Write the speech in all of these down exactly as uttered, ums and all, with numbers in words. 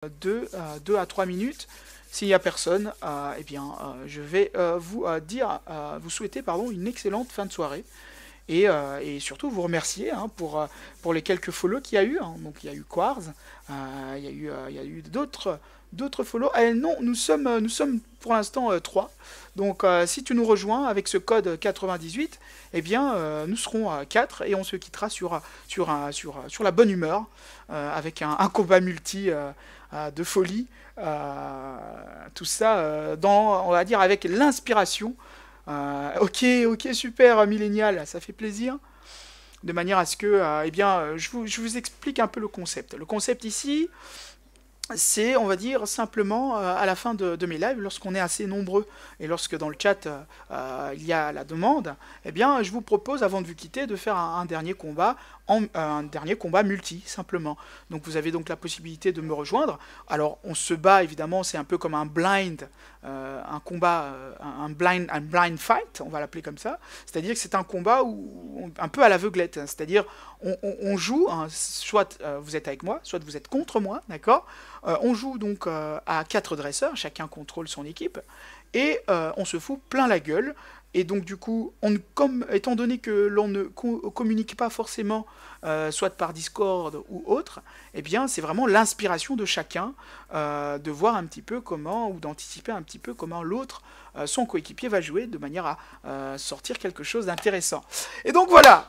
deux à trois minutes. S'il n'y a personne, euh, eh bien, euh, je vais euh, vous euh, dire, euh, vous souhaiter pardon, une excellente fin de soirée. Et, euh, et surtout vous remercier hein, pour, euh, pour les quelques follow qu'il y a eu. Hein. Donc il y a eu Quartz, euh, il y a eu, euh, il y a eu d'autres d'autres follow. Eh, non, nous sommes, nous sommes pour l'instant euh, trois. Donc euh, si tu nous rejoins avec ce code quatre-vingt-dix-huit, eh bien euh, nous serons à quatre et on se quittera sur, sur, un, sur, sur la bonne humeur euh, avec un, un combat multi euh, euh, de folie. Euh, tout ça euh, dans, on va dire, avec l'inspiration. Euh, ok, ok, super, millénial, ça fait plaisir. De manière à ce que, euh, eh bien, je vous, je vous explique un peu le concept. Le concept ici, c'est, on va dire, simplement euh, à la fin de, de mes lives, lorsqu'on est assez nombreux et lorsque dans le chat euh, euh, il y a la demande, eh bien, je vous propose, avant de vous quitter, de faire un, un dernier combat, en, euh, un dernier combat multi, simplement. Donc vous avez donc la possibilité de me rejoindre. Alors, on se bat, évidemment, c'est un peu comme un blind, euh, un combat, euh, un, blind, un blind fight, on va l'appeler comme ça. C'est-à-dire que c'est un combat où, on, un peu à l'aveuglette. Hein. C'est-à-dire, on, on, on joue, hein, soit euh, vous êtes avec moi, soit vous êtes contre moi, d'accord. Euh, on joue donc euh, à quatre dresseurs, chacun contrôle son équipe, et euh, on se fout plein la gueule. Et donc du coup, on, comme, étant donné que l'on ne co communique pas forcément, euh, soit par Discord ou autre, eh bien c'est vraiment l'inspiration de chacun euh, de voir un petit peu comment, ou d'anticiper un petit peu comment l'autre, euh, son coéquipier va jouer, de manière à euh, sortir quelque chose d'intéressant. Et donc voilà.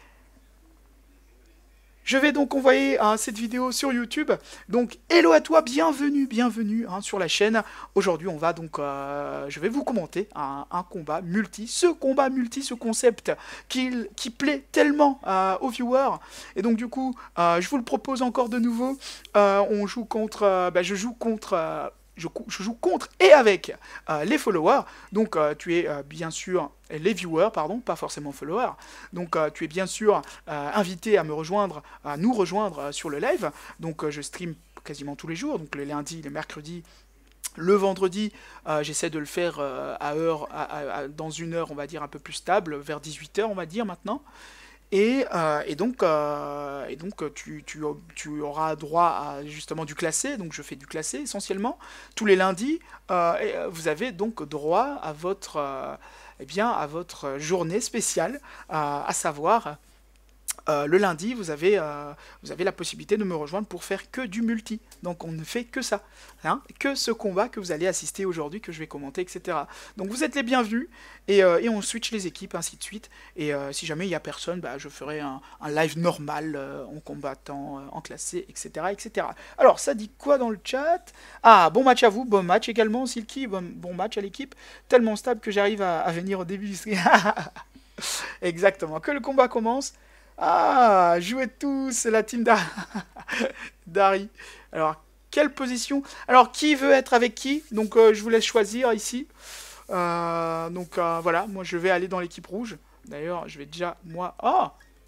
Je vais donc envoyer hein, cette vidéo sur YouTube. Donc, hello à toi, bienvenue, bienvenue hein, sur la chaîne. Aujourd'hui, on va donc, euh, je vais vous commenter un, un combat multi. Ce combat multi, ce concept qui, qui plaît tellement euh, aux viewers. Et donc, du coup, euh, je vous le propose encore de nouveau. Euh, on joue contre, euh, bah, je joue contre. Euh, Je, je joue contre et avec euh, les followers. Donc, euh, tu es euh, bien sûr les viewers, pardon, pas forcément followers. Donc, euh, tu es bien sûr euh, invité à me rejoindre, à nous rejoindre euh, sur le live. Donc, euh, je stream quasiment tous les jours. Donc, le lundi, le mercredi. Le vendredi, euh, j'essaie de le faire euh, à heure, à, à, à, dans une heure, on va dire, un peu plus stable, vers dix-huit heures, on va dire maintenant. Et, euh, et, donc, euh, et donc tu, tu, tu auras droit à justement du classé, donc je fais du classé essentiellement. Tous les lundis, euh, et vous avez donc droit à votre, euh, eh bien, à votre journée spéciale, euh, à savoir euh, le lundi, vous avez, euh, vous avez la possibilité de me rejoindre pour faire que du multi. Donc on ne fait que ça, hein, que ce combat que vous allez assister aujourd'hui, que je vais commenter, et cetera. Donc vous êtes les bienvenus, et, euh, et on switch les équipes, ainsi de suite. Et euh, si jamais il n'y a personne, bah, je ferai un, un live normal, euh, en combattant, euh, en classé, et cetera, et cetera. Alors ça dit quoi dans le chat? Ah, bon match à vous, bon match également, Silky, bon, bon match à l'équipe. Tellement stable que j'arrive à, à venir au début du stream. Exactement, que le combat commence. Ah, jouez tous, la team d'Ari. Alors, quelle position? Alors, qui veut être avec qui? Donc, euh, je vous laisse choisir ici. Euh, donc, euh, voilà, moi, je vais aller dans l'équipe rouge. D'ailleurs, je vais déjà, moi... Oh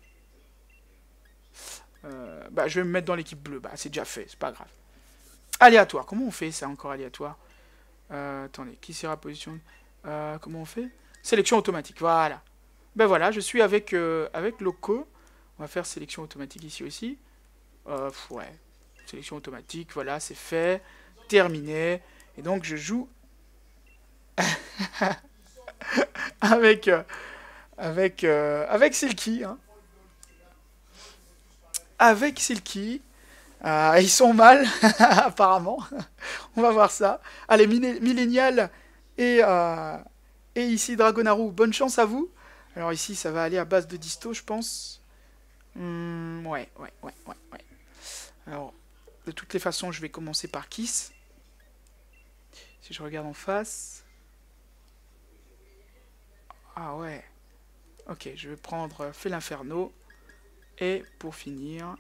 euh, bah, je vais me mettre dans l'équipe bleue. Bah, c'est déjà fait, c'est pas grave. Aléatoire, comment on fait ça encore aléatoire? euh, Attendez, qui sera position? euh, Comment on fait? Sélection automatique, voilà. Ben voilà, je suis avec, euh, avec Loco. On va faire sélection automatique ici aussi. Euh, ouais, sélection automatique, voilà, c'est fait. Terminé. Et donc, je joue avec, euh, avec, euh, avec Silky. Hein. Avec Silky. Euh, ils sont mal, apparemment. On va voir ça. Allez, Millennial et, euh, et ici Dragonaru, bonne chance à vous. Alors ici, ça va aller à base de disto, je pense. Mmh, ouais, ouais, ouais, ouais, ouais. Alors, de toutes les façons, je vais commencer par Kiss. Si je regarde en face. Ah ouais. Ok, je vais prendre Fait l'Inferno. Et pour finir...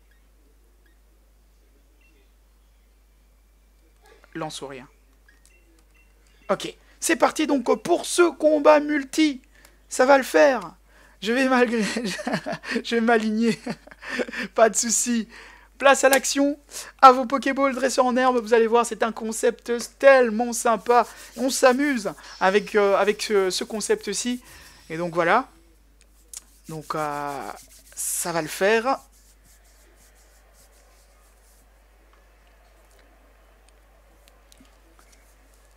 Lance ou rien. Ok, c'est parti donc pour ce combat multi. Ça va le faire. Je vais malgré... je vais m'aligner. Pas de souci. Place à l'action, à vos Pokéballs dresseurs en herbe, vous allez voir, c'est un concept tellement sympa. On s'amuse avec, euh, avec ce, ce concept-ci. Et donc voilà. Donc euh, ça va le faire.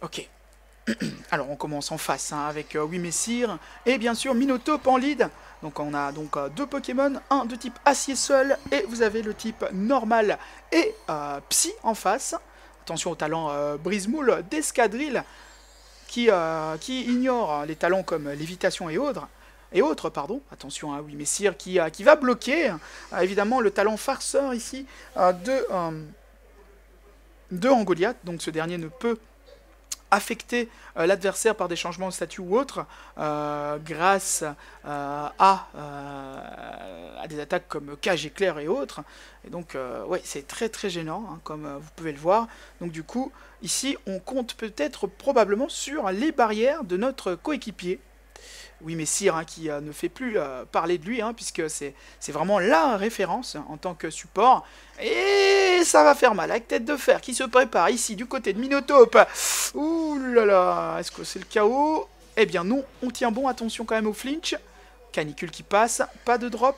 Ok. Alors on commence en face hein, avec euh, Oui Messire et bien sûr Minotape en lead. Donc on a donc euh, deux Pokémon, un de type acier seul et vous avez le type normal et euh, psy en face. Attention au talent euh, brise-moule d'Escadrille qui, euh, qui ignore les talents comme lévitation et autres. Et autres, pardon, attention à Oui Messire qui, euh, qui va bloquer euh, évidemment le talent farceur ici euh, de, euh, de Angoliath. Donc ce dernier ne peut affecter euh, l'adversaire par des changements de statut ou autre, euh, grâce euh, à, euh, à des attaques comme cage éclair et autres. Et donc, euh, ouais, c'est très très gênant, hein, comme euh, vous pouvez le voir. Donc du coup, ici, on compte peut-être probablement sur les barrières de notre coéquipier. Oui, Messire, hein, qui euh, ne fait plus euh, parler de lui, hein, puisque c'est vraiment la référence en tant que support. Et ça va faire mal avec Tête de Fer qui se prépare ici du côté de Minotape. Ouh là là, est-ce que c'est le chaos? Eh bien non, on tient bon, attention quand même au flinch. Canicule qui passe, pas de drop.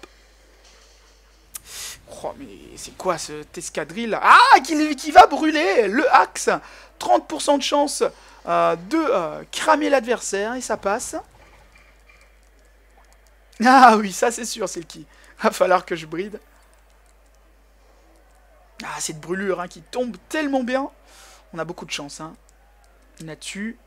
Oh mais c'est quoi cette escadrille? Ah, qui, qui va brûler le axe. trente pour cent de chance euh, de euh, cramer l'adversaire et ça passe. Ah oui, ça c'est sûr, c'est le qui. Va falloir que je bride. Ah, cette brûlure hein, qui tombe tellement bien. On a beaucoup de chance hein, là-dessus.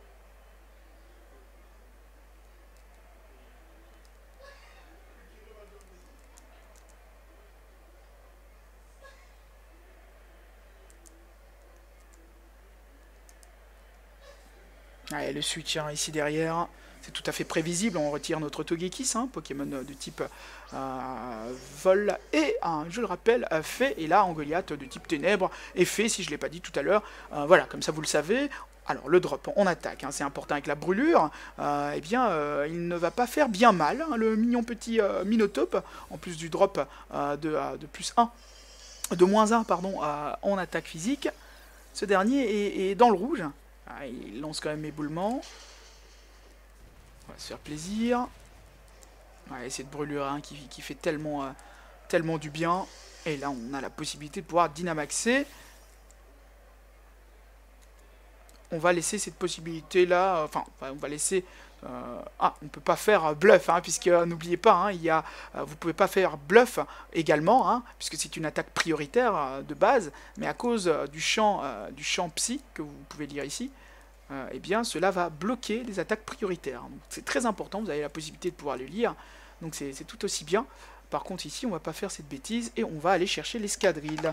Allez, le switch hein, ici derrière. C'est tout à fait prévisible, on retire notre Togekiss, hein, Pokémon de type euh, vol, et, hein, je le rappelle, fait, et là, Angoliath de type ténèbres, est fait, si je ne l'ai pas dit tout à l'heure, euh, voilà, comme ça vous le savez. Alors, le drop, on attaque, hein, c'est important avec la brûlure, euh, eh bien, euh, il ne va pas faire bien mal, hein, le mignon petit euh, Minotape, en plus du drop euh, de, euh, de plus un, de moins un, pardon, euh, en attaque physique. Ce dernier est, est dans le rouge, ah, il lance quand même éboulement. On va se faire plaisir. Ouais, cette brûlure hein, qui, qui fait tellement, euh, tellement du bien. Et là, on a la possibilité de pouvoir Dynamaxer. On va laisser cette possibilité-là... Euh, enfin, on va laisser... Euh, ah, on ne peut pas faire bluff, hein, puisque euh, n'oubliez pas, hein, il y a, euh, vous ne pouvez pas faire bluff également, hein, puisque c'est une attaque prioritaire euh, de base, mais à cause euh, du, champ, euh, du champ psy, que vous pouvez lire ici, Euh, eh bien, cela va bloquer les attaques prioritaires. C'est très important, vous avez la possibilité de pouvoir le lire, donc c'est tout aussi bien. Par contre, ici, on ne va pas faire cette bêtise, et on va aller chercher l'escadrille.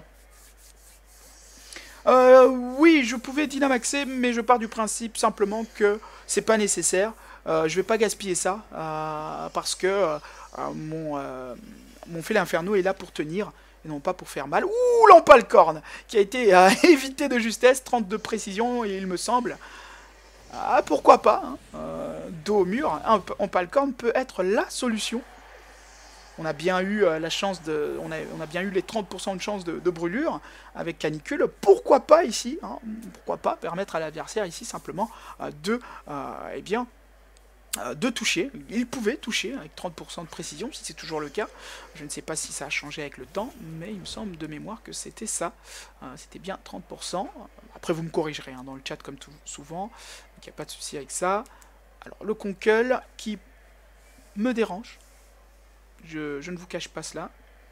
Euh, oui, je pouvais Dynamaxer, mais je pars du principe simplement que c'est pas nécessaire. Euh, je vais pas gaspiller ça, euh, parce que euh, mon, euh, mon fil inferno est là pour tenir, et non pas pour faire mal. Ouh, l'empalcorne, qui a été euh, évité de justesse, trente de précision, il me semble. Ah, pourquoi pas, hein, euh, dos au mur, un empalcorne peut être la solution. On a bien eu euh, la chance de, on a, on a bien eu les trente pour cent de chance de, de brûlure avec canicule. Pourquoi pas ici, hein, pourquoi pas permettre à l'adversaire ici simplement euh, de, euh, eh bien, euh, de toucher. Il pouvait toucher avec trente pour cent de précision, si c'est toujours le cas. Je ne sais pas si ça a changé avec le temps, mais il me semble de mémoire que c'était ça. Euh, c'était bien trente pour cent. Après, vous me corrigerez hein, dans le chat comme tout, souvent. Donc, il n'y a pas de souci avec ça. Alors, le Conquel qui me dérange. Je, je ne vous cache pas cela.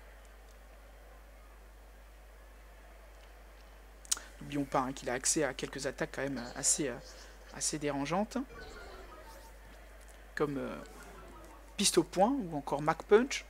N'oublions pas hein, qu'il a accès à quelques attaques quand même assez, euh, assez dérangeantes. Comme euh, Piste au Point ou encore Mac Punch.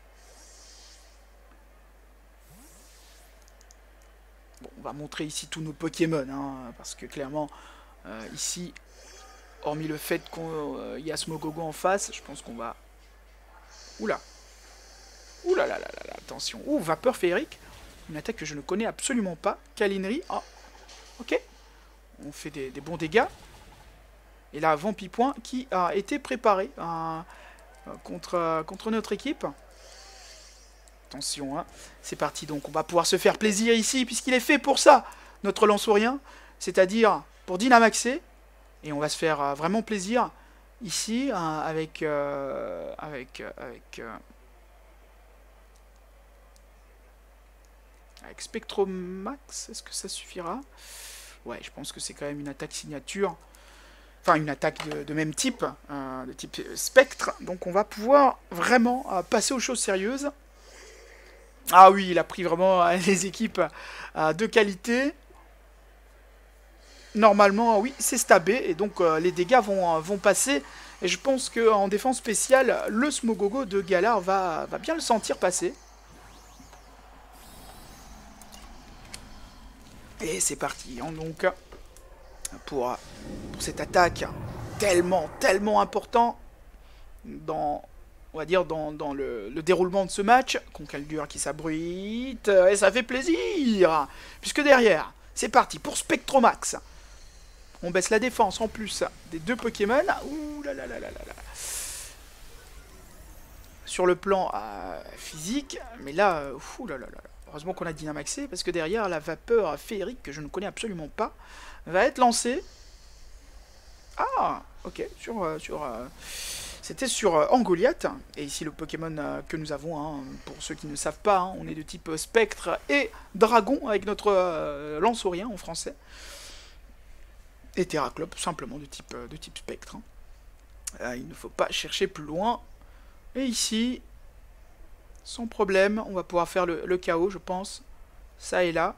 Bon, on va montrer ici tous nos Pokémon, hein, parce que clairement, euh, ici, hormis le fait qu'il euh, y a Smogogo en face, je pense qu'on va... Oula. Ouh là là là là, attention. Ouh, Vapeur Féerique. Une attaque que je ne connais absolument pas. Calinerie. Oh, ok. On fait des, des bons dégâts. Et là, Vampipoint qui a été préparé euh, contre, euh, contre notre équipe. Attention, hein. C'est parti donc. On va pouvoir se faire plaisir ici, puisqu'il est fait pour ça, notre Lanceurien. C'est-à-dire pour Dynamaxer. Et on va se faire euh, vraiment plaisir ici, euh, avec... Euh, avec... avec euh, Avec Spectromax, est-ce que ça suffira? Ouais, je pense que c'est quand même une attaque signature. enfin une attaque de, de même type, euh, de type spectre. Donc on va pouvoir vraiment euh, passer aux choses sérieuses. Ah oui, il a pris vraiment euh, les équipes euh, de qualité. Normalement, oui, c'est stabé, et donc euh, les dégâts vont, euh, vont passer. Et je pense qu'en défense spéciale, le Smogogo de Galar va, va bien le sentir passer. Et c'est parti, hein, donc, pour, pour cette attaque tellement, tellement important dans, on va dire, dans, dans le, le déroulement de ce match. Concaldur qui s'abrite, et ça fait plaisir, puisque derrière, c'est parti pour Spectromax. On baisse la défense en plus des deux Pokémon. Ouh là là là là là là. Sur le plan euh, physique, mais là, euh, ouh là là là. Heureusement qu'on a Dynamaxé, parce que derrière, la vapeur féerique, que je ne connais absolument pas, va être lancée. Ah, ok, sur... Euh, sur euh, c'était sur euh, Angoliath, et ici le Pokémon euh, que nous avons, hein, pour ceux qui ne savent pas, hein, on est de type Spectre et Dragon, avec notre euh, Lanceaurien en français. Et Terraclope, simplement de type, de type Spectre. Hein. Euh, il ne faut pas chercher plus loin. Et ici, sans problème, on va pouvoir faire le, le chaos, je pense. Ça et là.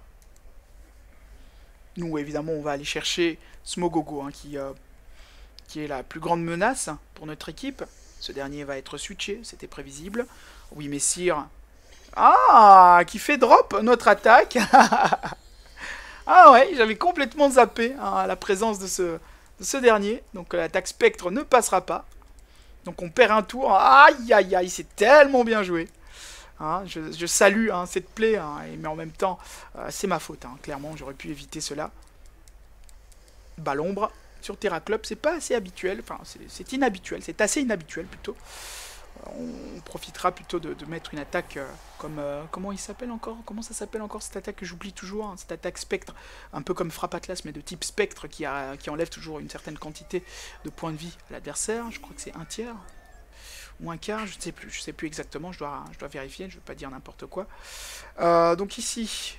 Nous, évidemment, on va aller chercher Smogogo, hein, qui, euh, qui est la plus grande menace pour notre équipe. Ce dernier va être switché, c'était prévisible. Oui, Messire. Ah, qui fait drop notre attaque. Ah ouais, j'avais complètement zappé, hein, la présence de ce, de ce dernier. Donc l'attaque Spectre ne passera pas. Donc on perd un tour. Aïe, aïe, aïe, c'est tellement bien joué. Hein, je, je salue hein, cette play, hein, mais en même temps, euh, c'est ma faute. Hein, clairement, j'aurais pu éviter cela. Balombre sur Terraclope, c'est pas assez habituel. Enfin, c'est inhabituel, c'est assez inhabituel plutôt. On profitera plutôt de, de mettre une attaque euh, comme... Euh, comment il s'appelle encore Comment ça s'appelle encore cette attaque que j'oublie toujours hein, cette attaque spectre, un peu comme Frappe Atlas, mais de type spectre, qui, a, qui enlève toujours une certaine quantité de points de vie à l'adversaire. Je crois que c'est un tiers ou un quart, je ne sais plus. Je ne sais plus exactement, je dois, je dois vérifier, je ne veux pas dire n'importe quoi. Euh, donc ici,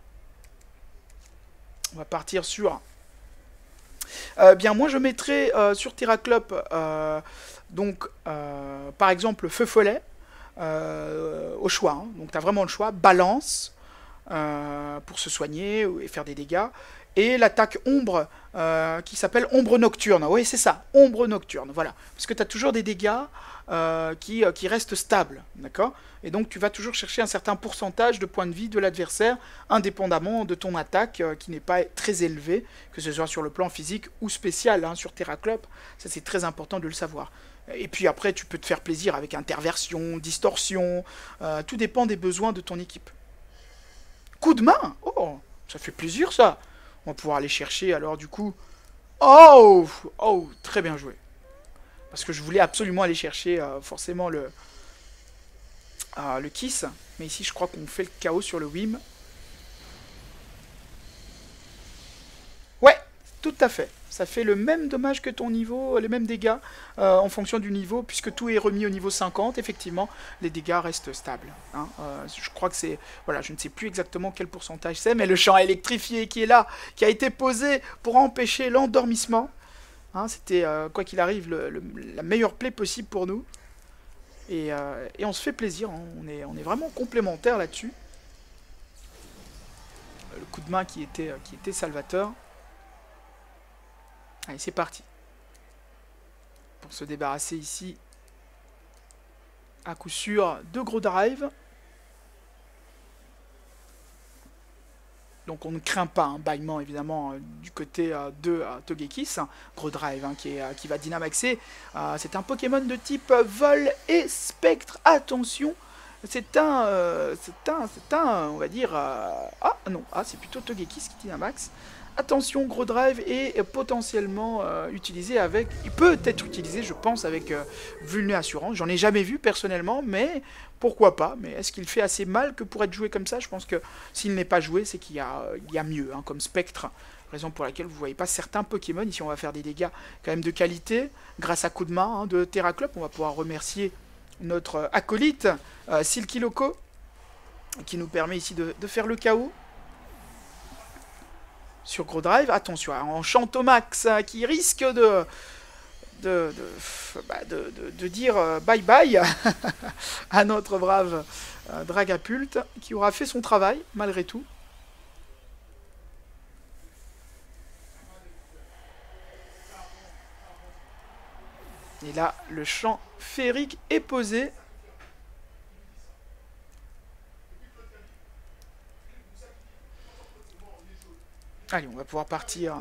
on va partir sur... Euh, bien, moi je mettrai euh, sur Terraclope, euh, donc, euh, par exemple, Feu Follet, euh, au choix. Hein. Donc, tu as vraiment le choix. Balance, euh, pour se soigner et faire des dégâts. Et l'attaque Ombre, euh, qui s'appelle Ombre Nocturne. Oui, c'est ça, Ombre Nocturne, voilà. Parce que tu as toujours des dégâts euh, qui, euh, qui restent stables, d'accord? Et donc, tu vas toujours chercher un certain pourcentage de points de vie de l'adversaire, indépendamment de ton attaque, euh, qui n'est pas très élevée, que ce soit sur le plan physique ou spécial, hein, sur Terraclope. Ça, c'est très important de le savoir. Et puis après, tu peux te faire plaisir avec interversion, distorsion, euh, tout dépend des besoins de ton équipe. Coup de main, oh, ça fait plaisir ça. On va pouvoir aller chercher, alors du coup... Oh, oh, très bien joué. Parce que je voulais absolument aller chercher euh, forcément le, euh, le Kiss. Mais ici, je crois qu'on fait le chaos sur le Wim. Ouais, tout à fait. Ça fait le même dommage que ton niveau, les mêmes dégâts euh, en fonction du niveau, puisque tout est remis au niveau cinquante, effectivement, les dégâts restent stables. Hein. Euh, je crois que c'est... Voilà, je ne sais plus exactement quel pourcentage c'est, mais le champ électrifié qui est là, qui a été posé pour empêcher l'endormissement. Hein, c'était, euh, quoi qu'il arrive, le, le, la meilleure play possible pour nous. Et, euh, et on se fait plaisir, hein. on, est, on est vraiment complémentaires là-dessus. Le coup de main qui était, qui était salvateur. Allez, c'est parti. Pour se débarrasser ici, à coup sûr, de gros drive. Donc on ne craint pas un bâillement, évidemment, euh, du côté euh, de euh, Togekiss. Gros drive hein, qui, est, euh, qui va dynamaxer. Euh, c'est un Pokémon de type euh, vol et spectre. Attention, c'est un, euh, c'est un, c'est un, on va dire... Euh, ah non, ah, c'est plutôt Togekiss qui dynamaxe. Attention, gros drive est potentiellement euh, utilisé avec... Il peut être utilisé, je pense, avec euh, Vulné Assurance. J'en ai jamais vu personnellement, mais pourquoi pas. Mais est-ce qu'il fait assez mal que pour être joué comme ça? Je pense que s'il n'est pas joué, c'est qu'il y a, il y a mieux, hein, comme Spectre. Raison pour laquelle vous ne voyez pas certains Pokémon. Ici, on va faire des dégâts quand même de qualité. Grâce à coup de main hein, de Terraclope, on va pouvoir remercier notre acolyte, euh, Silky Loco, qui nous permet ici de, de faire le chaos. sur gros drive. Attention, en Chantomax hein, qui risque de, de, de, bah, de, de, de dire euh, bye bye à notre brave euh, Dragapult qui aura fait son travail malgré tout. Et là, le champ féerique est posé. Allez, on va pouvoir partir.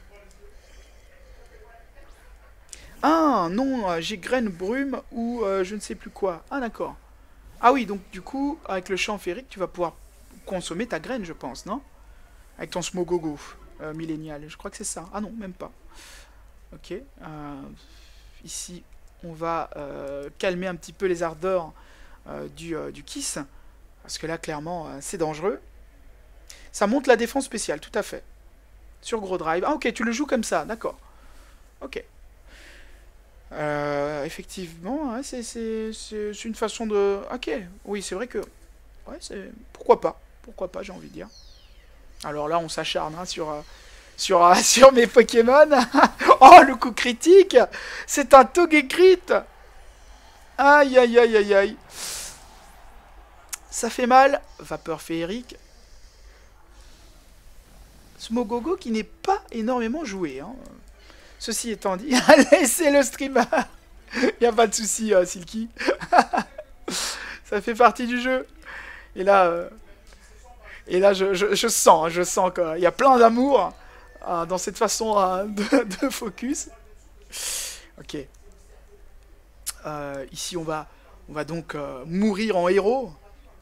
Ah, non, j'ai graine brume ou euh, je ne sais plus quoi. Ah, d'accord. Ah oui, donc du coup, avec le champ féerique, tu vas pouvoir consommer ta graine, je pense, non? Avec ton Smogogo euh, millénial. Je crois que c'est ça. Ah non, même pas. Ok. Euh, ici, on va euh, calmer un petit peu les ardeurs euh, du, euh, du Kiss. Parce que là, clairement, euh, c'est dangereux. Ça monte la défense spéciale, tout à fait. Sur gros drive. Ah ok, tu le joues comme ça, d'accord. Ok. Euh, effectivement, hein, c'est une façon de... Ok, oui, c'est vrai que... Ouais, c'est... Pourquoi pas? Pourquoi pas, j'ai envie de dire. Alors là, on s'acharne hein, sur, euh, sur, euh, sur mes Pokémon. Oh, le coup critique! C'est un Togekiss! Aïe, aïe, aïe, aïe, aïe. Ça fait mal. Vapeur féerique. Smogogo qui n'est pas énormément joué. Hein. Ceci étant dit, laissez le streamer. Il n'y a pas de souci, euh, Silky. Ça fait partie du jeu. Et là, euh, et là je, je, je sens, je sens qu'il y a plein d'amour euh, dans cette façon euh, de, de focus. Ok. Euh, ici, on va, on va donc euh, mourir en héros.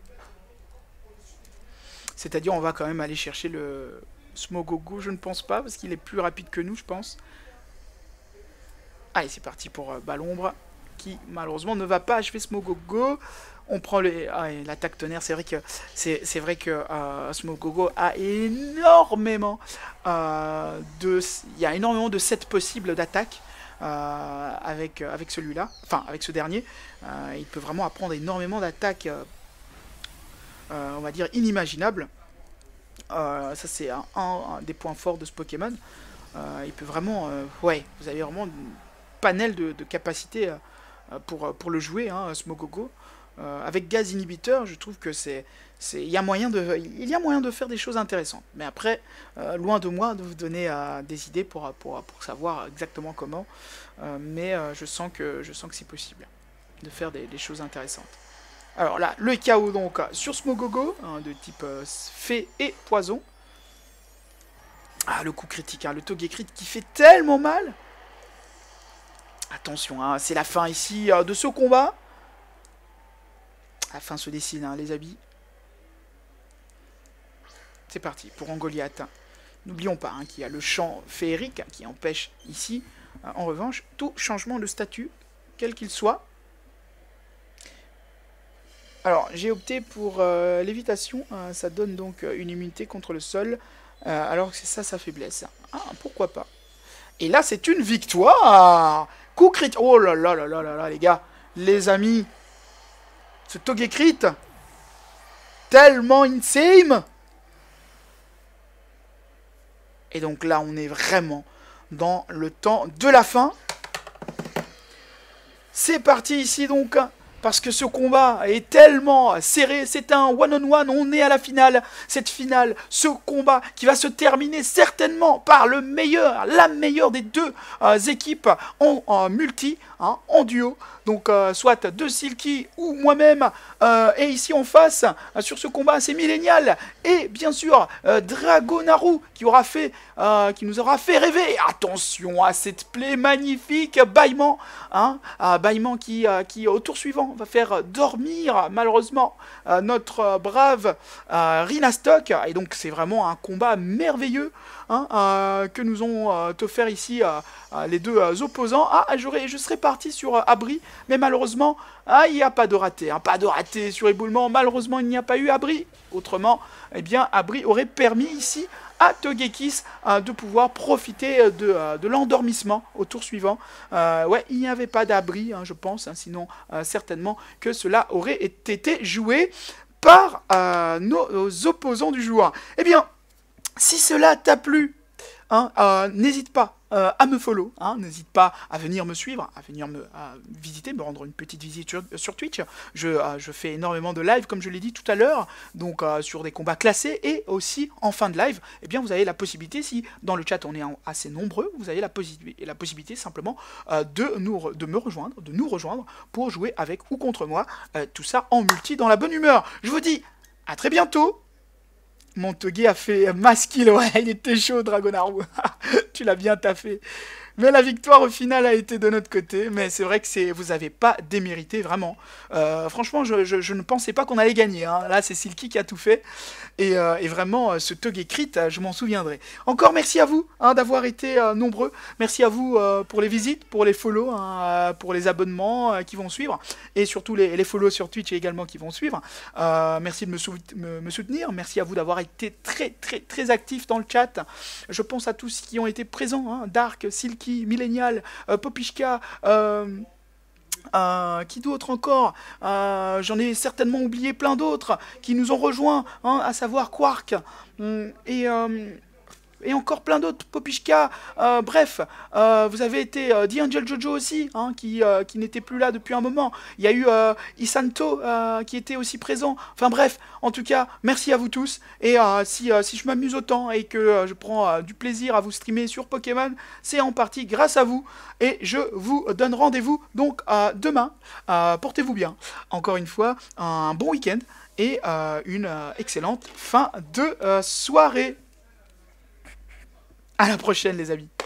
C'est-à-dire, on va quand même aller chercher le... Smogogo, je ne pense pas, parce qu'il est plus rapide que nous, je pense. Allez, c'est parti pour euh, Balombre, qui malheureusement ne va pas achever Smogogo. On prend les... ah, l'attaque tonnerre, c'est vrai que c'est vrai que euh, Smogogo a énormément euh, de... Il y a énormément de sets possibles d'attaque euh, avec, avec celui-là, enfin avec ce dernier. Euh, il peut vraiment apprendre énormément d'attaques, euh, euh, on va dire, inimaginables. Euh, ça c'est un, un, un des points forts de ce Pokémon. Euh, il peut vraiment, euh, ouais, vous avez vraiment un panel de, de capacités euh, pour, pour le jouer, hein, Smogogo. Euh, avec gaz inhibiteur, je trouve que c'est, c'est, il y a moyen de, il y a moyen de faire des choses intéressantes. Mais après, euh, loin de moi de vous donner euh, des idées pour, pour, pour savoir exactement comment. Euh, mais euh, je sens que, je sens que c'est possible de faire des, des choses intéressantes. Alors là, le K O donc sur Smogogo, hein, de type euh, fée et poison. Ah, le coup critique, hein, le Togekiss qui fait tellement mal. Attention, hein, c'est la fin ici euh, de ce combat. La fin se dessine, hein, les habits. C'est parti pour Angoliath. N'oublions pas hein, qu'il y a le champ féerique qui empêche ici, euh, en revanche, tout changement de statut, quel qu'il soit. Alors, j'ai opté pour euh, l'évitation, euh, ça donne donc euh, une immunité contre le sol, euh, alors que c'est ça sa faiblesse. Ah, pourquoi pas. Et là, c'est une victoire. Coup critique. Oh là là là là là là, les gars, les amis, ce Togekiss, tellement insane. Et donc là, on est vraiment dans le temps de la fin. C'est parti ici donc. Parce que ce combat est tellement serré, c'est un one-on-one, on est à la finale. Cette finale, ce combat qui va se terminer certainement par le meilleur, la meilleure des deux euh, équipes en, en multi, hein, en duo. Donc euh, soit de Silky ou moi-même. Euh, et ici en face, euh, sur ce combat, c'est Millénial. Et bien sûr, euh, Dragonaru qui, aura fait, euh, qui nous aura fait rêver. Attention à cette play magnifique, bâillement. Hein, euh, bâillement qui, euh, qui, au tour suivant, va faire dormir malheureusement euh, notre euh, brave euh, Rhinastock. Et donc c'est vraiment un combat merveilleux hein, euh, que nous ont euh, offert ici euh, euh, les deux euh, opposants. Ah, je serais parti sur euh, Abri, mais malheureusement, ah, il n'y a pas de raté. Hein, pas de raté sur éboulement. Malheureusement, il n'y a pas eu Abri. Autrement, eh bien, Abri aurait permis ici à Togekiss euh, de pouvoir profiter de, euh, de l'endormissement au tour suivant. Euh, ouais, il n'y avait pas d'abri, hein, je pense, hein, sinon euh, certainement que cela aurait été joué par euh, nos, nos opposants du joueur. Eh bien, Si cela t'a plu, hein, euh, n'hésite pas euh, à me follow, hein, n'hésite pas à venir me suivre, à venir me à visiter, me rendre une petite visite sur, sur Twitch. Je, euh, je fais énormément de live, comme je l'ai dit tout à l'heure, donc euh, sur des combats classés, et aussi en fin de live, eh bien vous avez la possibilité, si dans le chat on est en, assez nombreux, vous avez la, possi la possibilité simplement euh, de, nous, de me rejoindre, de nous rejoindre pour jouer avec ou contre moi, euh, tout ça en multi dans la bonne humeur. Je vous dis à très bientôt. Mon Togé a fait mass kill, ouais, il était chaud, Dragonarou. Tu l'as bien taffé. Mais la victoire au final a été de notre côté. Mais c'est vrai que c'est, vous n'avez pas démérité, vraiment. Euh, franchement, je, je, je ne pensais pas qu'on allait gagner. Hein. Là, c'est Silky qui a tout fait. Et, euh, et vraiment, ce Togé crit, je m'en souviendrai. Encore merci à vous hein, d'avoir été euh, nombreux. Merci à vous euh, pour les visites, pour les follow, hein, pour les abonnements euh, qui vont suivre. Et surtout les, les follow sur Twitch également qui vont suivre. Euh, merci de me, sou me, me soutenir. Merci à vous d'avoir été très, très, très actifs dans le chat. Je pense à tous qui ont été présents. Hein, Dark, Silky, Millennial, euh, Popishka, euh, euh, qui d'autre encore euh, J'en ai certainement oublié plein d'autres qui nous ont rejoints, hein, à savoir Quark, hum, et... Euh, et encore plein d'autres, Popishka, euh, bref, euh, vous avez été euh, The Angel Jojo aussi, hein, qui, euh, qui n'était plus là depuis un moment. Il y a eu euh, Isanto euh, qui était aussi présent. Enfin bref, en tout cas, merci à vous tous. Et euh, si, euh, si je m'amuse autant et que euh, je prends euh, du plaisir à vous streamer sur Pokémon, c'est en partie grâce à vous. Et je vous donne rendez-vous donc euh, demain. Euh, Portez-vous bien. Encore une fois, un bon week-end et euh, une euh, excellente fin de euh, soirée. À la prochaine les amis.